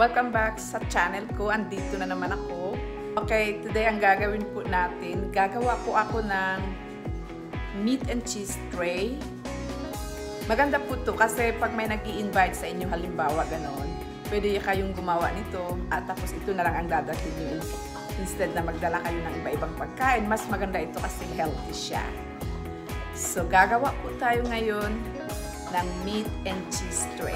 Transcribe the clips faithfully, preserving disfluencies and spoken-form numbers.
Welcome back sa channel ko. Andito na naman ako. Okay, today ang gagawin po natin, gagawa po ako ng meat and cheese tray. Maganda po to kasi pag may nag-i-invite sa inyo, halimbawa ganon, pwede kayong gumawa nito at tapos ito na lang ang dadalhin nyo. Instead na magdala kayo ng iba-ibang pagkain, mas maganda ito kasi healthy siya. So, gagawa po tayo ngayon ng meat and cheese tray.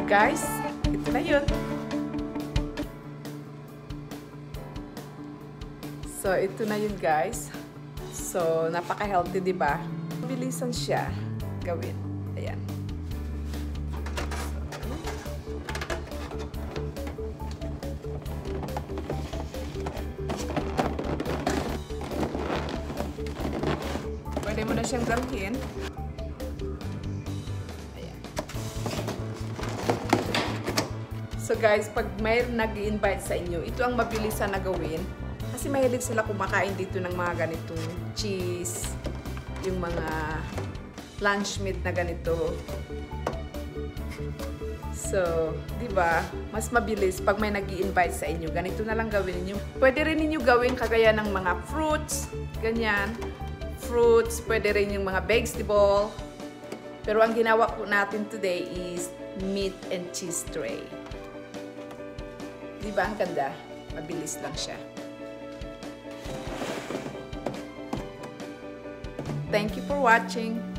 guys, ito na yun. So, ito na yun guys. So, napaka-healthy, di ba? Mabilisan siya gawin. Ayan. Pwede mo na siyang damhin. Ayan. So guys, pag may nag-i-invite sa inyo, ito ang mabilisan na gawin. Kasi mahilig sila kumakain dito ng mga ganitong cheese, yung mga lunch meat na ganito. So, di ba, mas mabilis pag may nag-i-invite sa inyo. Ganito na lang gawin niyo. Pwede rin niyo gawin kagaya ng mga fruits, ganyan. Fruits, pwede rin yung mga vegetable. Pero ang ginawa po natin today is meat and cheese tray. Di ba, ang ganda? Mabilis lang siya. Thank you for watching.